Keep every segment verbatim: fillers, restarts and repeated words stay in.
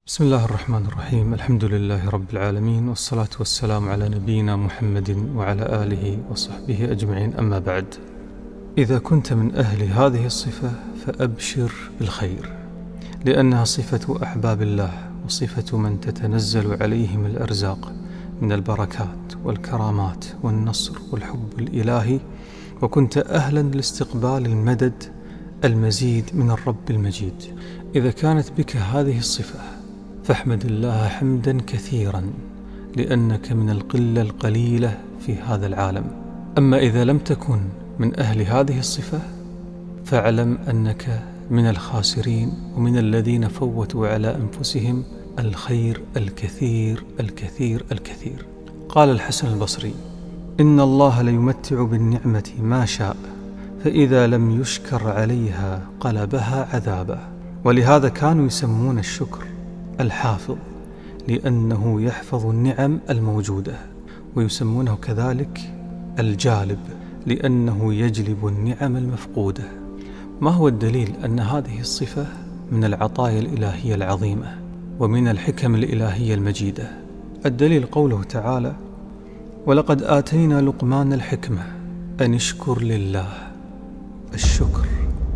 بسم الله الرحمن الرحيم. الحمد لله رب العالمين، والصلاة والسلام على نبينا محمد وعلى آله وصحبه أجمعين، أما بعد. إذا كنت من أهل هذه الصفة فأبشر بالخير، لأنها صفة أحباب الله وصفة من تتنزل عليهم الأرزاق من البركات والكرامات والنصر والحب الإلهي، وكنت أهلا لاستقبال المدد المزيد من الرب المجيد. إذا كانت بك هذه الصفة فاحمد الله حمدا كثيرا، لأنك من القلة القليلة في هذا العالم. أما إذا لم تكن من أهل هذه الصفة فاعلم أنك من الخاسرين ومن الذين فوتوا على أنفسهم الخير الكثير الكثير الكثير. قال الحسن البصري: إن الله ليمتع بالنعمة ما شاء، فإذا لم يشكر عليها قلبها عذابا. ولهذا كانوا يسمون الشكر الحافظ، لأنه يحفظ النعم الموجودة، ويسمونه كذلك الجالب، لأنه يجلب النعم المفقودة. ما هو الدليل أن هذه الصفة من العطايا الإلهية العظيمة ومن الحكم الإلهية المجيدة؟ الدليل قوله تعالى: ولقد آتينا لقمان الحكمة أن اشكر لله. الشكر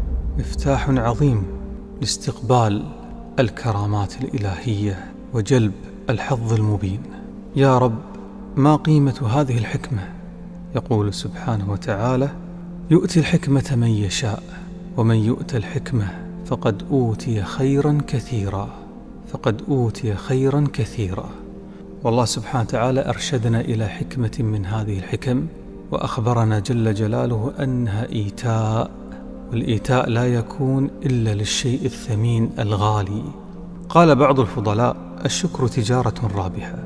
مفتاح عظيم لاستقبال الكرامات الإلهية وجلب الحظ المبين. يا رب، ما قيمة هذه الحكمة؟ يقول سبحانه وتعالى: يؤتي الحكمة من يشاء، ومن يؤت الحكمة فقد أوتي خيرا كثيرا فقد أوتي خيرا كثيرا. والله سبحانه وتعالى أرشدنا إلى حكمة من هذه الحكم، وأخبرنا جل جلاله أنها إيتاء، والإيتاء لا يكون إلا للشيء الثمين الغالي. قال بعض الفضلاء: الشكر تجارة رابحة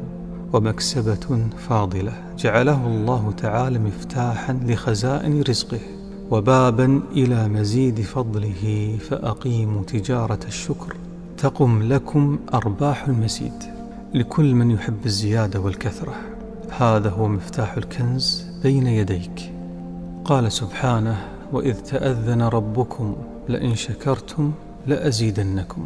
ومكسبة فاضلة، جعله الله تعالى مفتاحا لخزائن رزقه وبابا إلى مزيد فضله، فأقيموا تجارة الشكر تقم لكم أرباح المزيد. لكل من يحب الزيادة والكثرة، هذا هو مفتاح الكنز بين يديك. قال سبحانه: وإذ تأذن ربكم لئن شكرتم لأزيدنكم،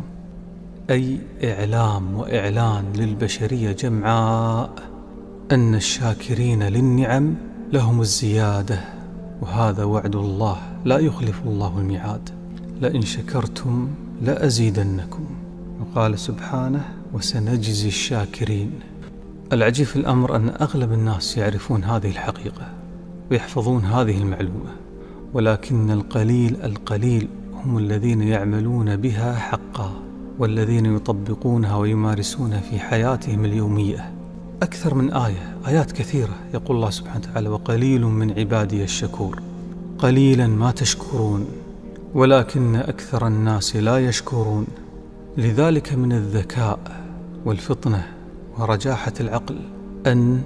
أي إعلام وإعلان للبشرية جمعاء أن الشاكرين للنعم لهم الزيادة، وهذا وعد الله لا يخلف الله الميعاد: لئن شكرتم لأزيدنكم. وقال سبحانه: وسنجزي الشاكرين. العجيب في الأمر أن أغلب الناس يعرفون هذه الحقيقة ويحفظون هذه المعلومة، ولكن القليل القليل هم الذين يعملون بها حقا، والذين يطبقونها ويمارسونها في حياتهم اليومية. أكثر من آية آيات كثيرة يقول الله سبحانه وتعالى: وقليل من عبادي الشكور. قليلا ما تشكرون، ولكن أكثر الناس لا يشكرون. لذلك من الذكاء والفطنة ورجاحة العقل أن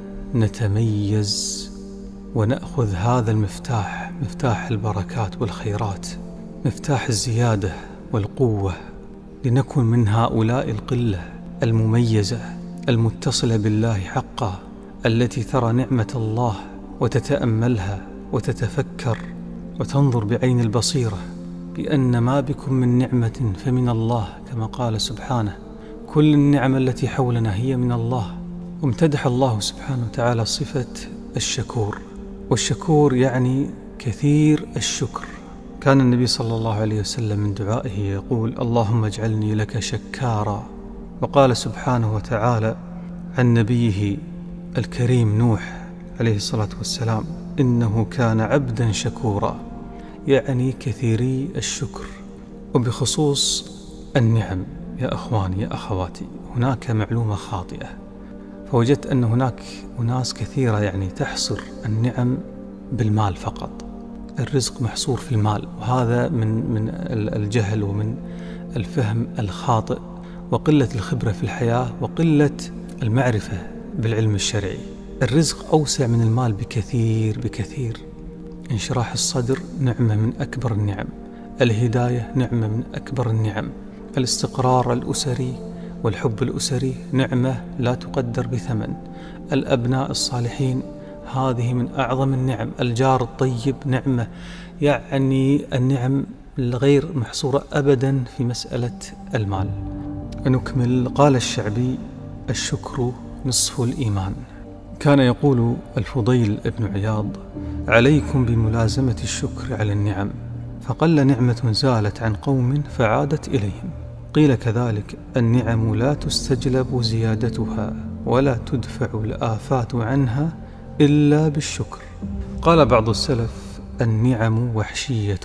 نتميز ونأخذ هذا المفتاح، مفتاح البركات والخيرات، مفتاح الزيادة والقوة، لنكن من هؤلاء القلة المميزة المتصلة بالله حقا، التي ترى نعمة الله وتتأملها وتتفكر وتنظر بعين البصيرة بأن ما بكم من نعمة فمن الله، كما قال سبحانه: كل النعم التي حولنا هي من الله. وامتدح الله سبحانه وتعالى صفة الشكور، والشكور يعني كثير الشكر. كان النبي صلى الله عليه وسلم من دعائه يقول: اللهم اجعلني لك شكارا. وقال سبحانه وتعالى عن نبيه الكريم نوح عليه الصلاة والسلام: إنه كان عبدا شكورا، يعني كثيري الشكر. وبخصوص النعم يا أخواني يا أخواتي، هناك معلومة خاطئة، فوجدت أن هناك أناس كثيرة يعني تحصر النعم بالمال فقط. الرزق محصور في المال، وهذا من من الجهل ومن الفهم الخاطئ وقلة الخبرة في الحياة وقلة المعرفة بالعلم الشرعي. الرزق أوسع من المال بكثير بكثير. انشراح الصدر نعمة من أكبر النعم، الهداية نعمة من أكبر النعم، الاستقرار الأسري والحب الأسري نعمة لا تقدر بثمن، الأبناء الصالحين هذه من أعظم النعم، الجار الطيب نعمة. يعني النعم الغير محصورة أبدا في مسألة المال. نكمل. قال الشعبي: الشكر نصف الإيمان. كان يقول الفضيل بن عياض: عليكم بملازمة الشكر على النعم، فقل نعمة زالت عن قوم فعادت إليهم. قيل كذلك: النعم لا تستجلب زيادتها ولا تدفع الآفات عنها إلا بالشكر. قال بعض السلف: النعم وحشية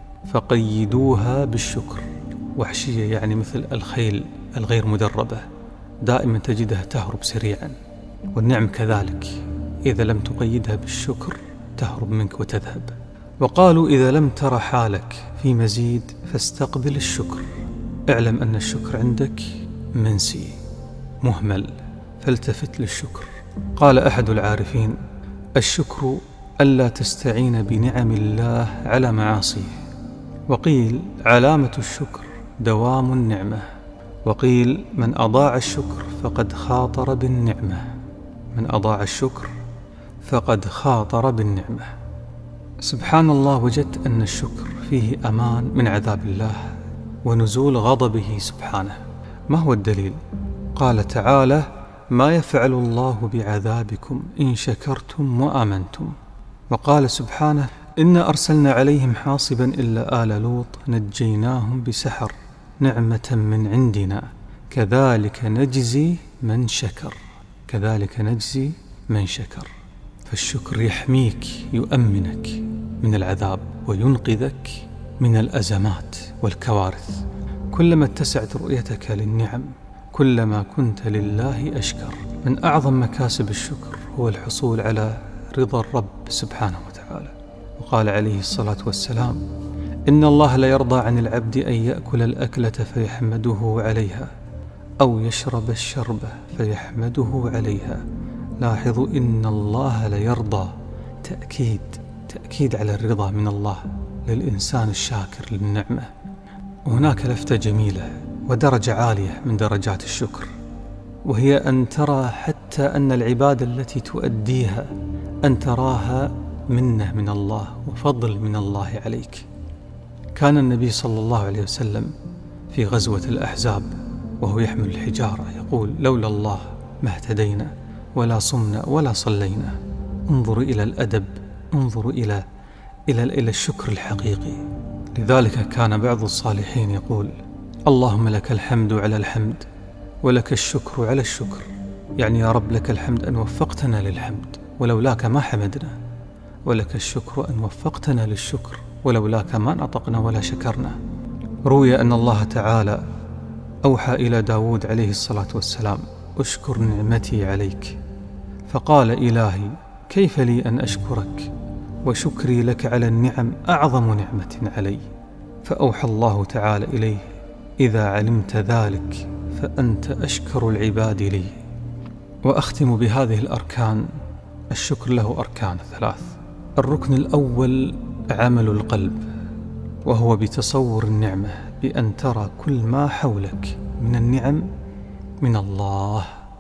فقيدوها بالشكر. وحشية يعني مثل الخيل الغير مدربة، دائما تجدها تهرب سريعا، والنعم كذلك إذا لم تقيدها بالشكر تهرب منك وتذهب. وقالوا: إذا لم تر حالك في مزيد فاستقبل الشكر، اعلم أن الشكر عندك منسي مهمل، فالتفت للشكر. قال أحد العارفين: الشكر ألا تستعين بنعم الله على معاصيه. وقيل: علامة الشكر دوام النعمة. وقيل: من أضاع الشكر فقد خاطر بالنعمة. من أضاع الشكر فقد خاطر بالنعمة. سبحان الله، وجدت أن الشكر فيه أمان من عذاب الله ونزول غضبه سبحانه. ما هو الدليل؟ قال تعالى: ما يفعل الله بعذابكم إن شكرتم وآمنتم. وقال سبحانه: إنا أرسلنا عليهم حاصبا إلا آل لوط نجيناهم بسحر نعمة من عندنا كذلك نجزي من شكر. كذلك نجزي من شكر. فالشكر يحميك، يؤمنك من العذاب وينقذك من الأزمات والكوارث. كلما اتسعت رؤيتك للنعم كلما كنت لله أشكر. من أعظم مكاسب الشكر هو الحصول على رضا الرب سبحانه وتعالى. وقال عليه الصلاة والسلام: إن الله لا يرضى عن العبد أن يأكل الأكلة فيحمده عليها أو يشرب الشربة فيحمده عليها. لاحظوا: إن الله لا يرضى، تأكيد تأكيد على الرضا من الله للإنسان الشاكر للنعمة. وهناك لفتة جميلة ودرجة عالية من درجات الشكر، وهي أن ترى حتى أن العبادة التي تؤديها أن تراها منة من الله وفضل من الله عليك. كان النبي صلى الله عليه وسلم في غزوة الأحزاب وهو يحمل الحجارة يقول: لولا الله ما اهتدينا ولا صمنا ولا صلينا. انظروا إلى الأدب، انظروا إلى إلى إلى الشكر الحقيقي. لذلك كان بعض الصالحين يقول: اللهم لك الحمد على الحمد ولك الشكر على الشكر. يعني يا رب لك الحمد أن وفقتنا للحمد ولولاك ما حمدنا، ولك الشكر أن وفقتنا للشكر ولولاك ما نطقنا ولا شكرنا. روي أن الله تعالى أوحى إلى داود عليه الصلاة والسلام: أشكر نعمتي عليك. فقال: إلهي كيف لي أن أشكرك وشكري لك على النعم أعظم نعمة علي. فأوحى الله تعالى إليه: إذا علمت ذلك فأنت أشكر العباد لي. وأختم بهذه الأركان. الشكر له أركان ثلاث. الركن الأول عمل القلب، وهو بتصور النعمة، بأن ترى كل ما حولك من النعم من الله.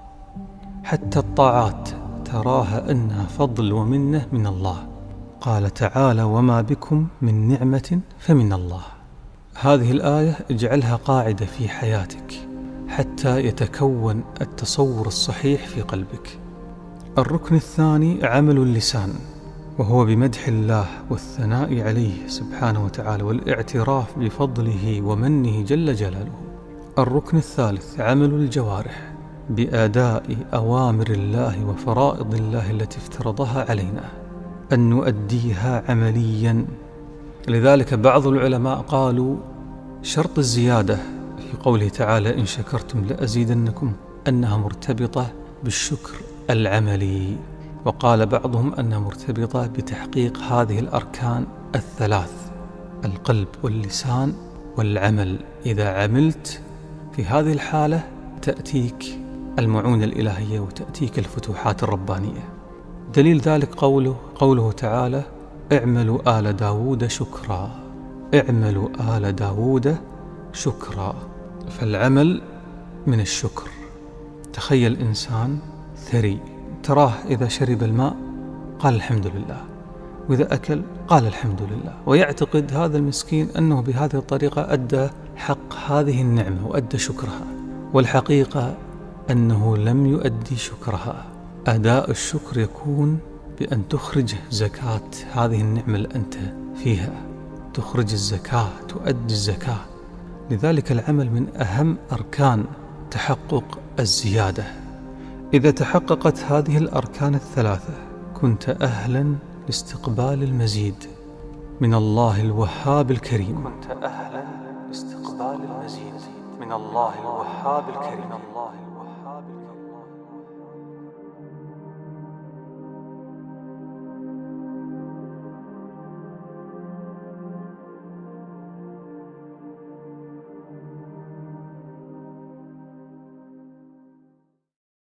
حتى الطاعات تراها أنها فضل ومنة من الله. قال تعالى: وما بكم من نعمة فمن الله. هذه الآية اجعلها قاعدة في حياتك حتى يتكون التصور الصحيح في قلبك. الركن الثاني عمل اللسان، وهو بمدح الله والثناء عليه سبحانه وتعالى والاعتراف بفضله ومنه جل جلاله. الركن الثالث عمل الجوارح، بأداء أوامر الله وفرائض الله التي افترضها علينا أن نؤديها عمليا. لذلك بعض العلماء قالوا شرط الزيادة في قوله تعالى: إن شكرتم لأزيدنكم، أنها مرتبطة بالشكر العملي. وقال بعضهم أنها مرتبطة بتحقيق هذه الأركان الثلاث: القلب واللسان والعمل. إذا عملت في هذه الحالة تأتيك المعونة الإلهية وتأتيك الفتوحات الربانية. دليل ذلك قوله قوله تعالى: اعملوا آل داود شكرا. اعملوا آل داود شكرا. فالعمل من الشكر. تخيل إنسان ثري تراه إذا شرب الماء قال الحمد لله، وإذا أكل قال الحمد لله، ويعتقد هذا المسكين أنه بهذه الطريقة أدى حق هذه النعمة وأدى شكرها. والحقيقة أنه لم يؤدي شكرها. أداء الشكر يكون بأن تخرج زكاة هذه النعمة اللي أنت فيها، تخرج الزكاة، تؤدي الزكاة. لذلك العمل من أهم أركان تحقق الزيادة. إذا تحققت هذه الأركان الثلاثة كنت أهلا لاستقبال المزيد من الله الوهاب الكريم. كنت أهلا لاستقبال المزيد من الله الوهاب الكريم.